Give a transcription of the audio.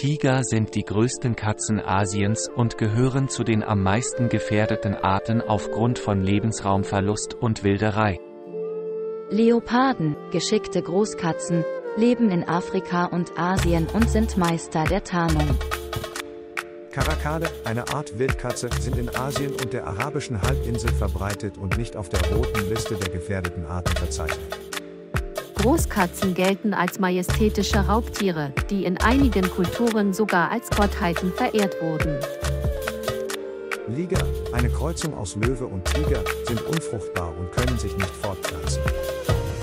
Tiger sind die größten Katzen Asiens und gehören zu den am meisten gefährdeten Arten aufgrund von Lebensraumverlust und Wilderei. Leoparden, geschickte Großkatzen, leben in Afrika und Asien und sind Meister der Tarnung. Karakale, eine Art Wildkatze, sind in Asien und der arabischen Halbinsel verbreitet und nicht auf der roten Liste der gefährdeten Arten verzeichnet. Großkatzen gelten als majestätische Raubtiere, die in einigen Kulturen sogar als Gottheiten verehrt wurden. Liger, eine Kreuzung aus Löwe und Tiger, sind unfruchtbar und können sich nicht fortpflanzen.